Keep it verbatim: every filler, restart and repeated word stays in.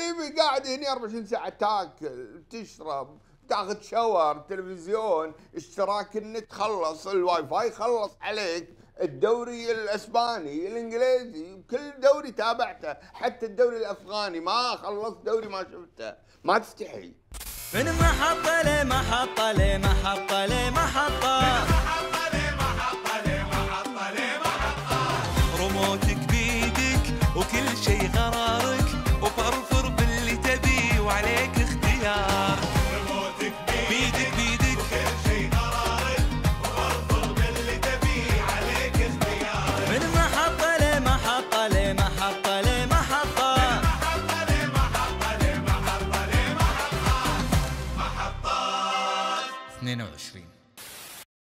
حبيبي قاعد هنا أربعة وعشرين ساعة تاكل تشرب تاخذ شاور تلفزيون اشتراك النت خلص الواي فاي خلص عليك الدوري الاسباني الانجليزي كل دوري تابعته حتى الدوري الافغاني ما خلصت دوري ما شفته ما تستحي من محطة لمحطة لمحطة لمحطة